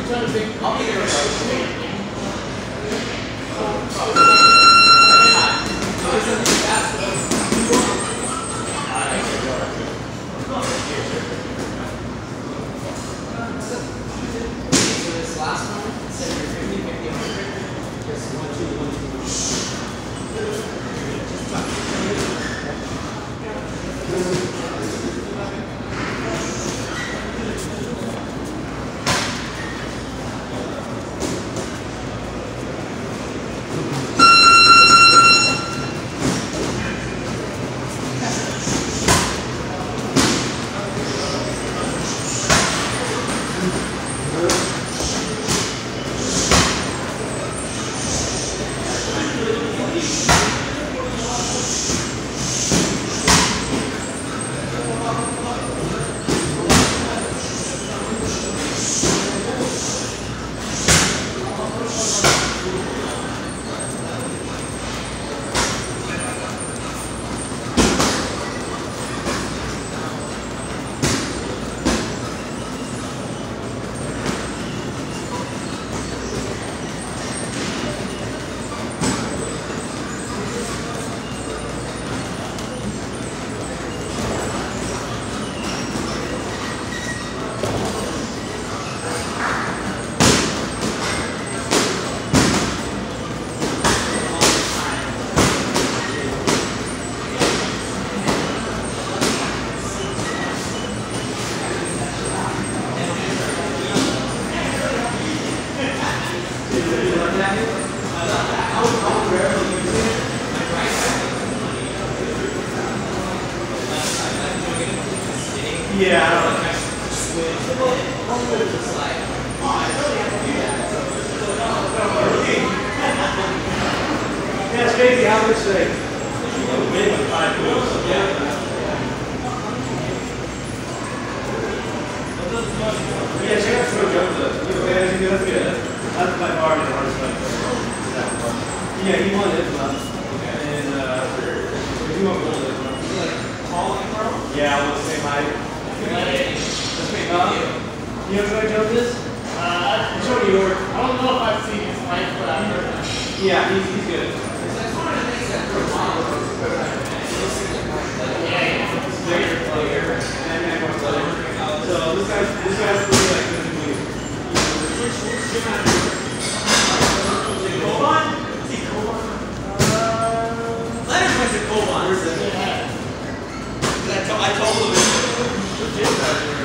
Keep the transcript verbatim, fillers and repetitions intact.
I'll be there. Yeah, I don't know. Yeah, it's crazy how much they win with five moves. Yeah. Yeah, check out Joe Jones. That's good. That's by far the hardest fight. Yeah, he won it. And uh, he won gold as well. Is he like tall and Carl? Yeah, I was the same height. Let's make up. You know who Joe Jones is? Uh, I'm from New York. I don't know if I've seen his fight, but I've heard of him. Yeah, he's, he's good. That's one of the things that for a while He's bigger, player, and and more player. So this guy's this guy's really like physically. Which which gym are you? Is it Koban? Is he Koban? Uh, Leonard went to Koban. Where's that? Yeah. I told I told him.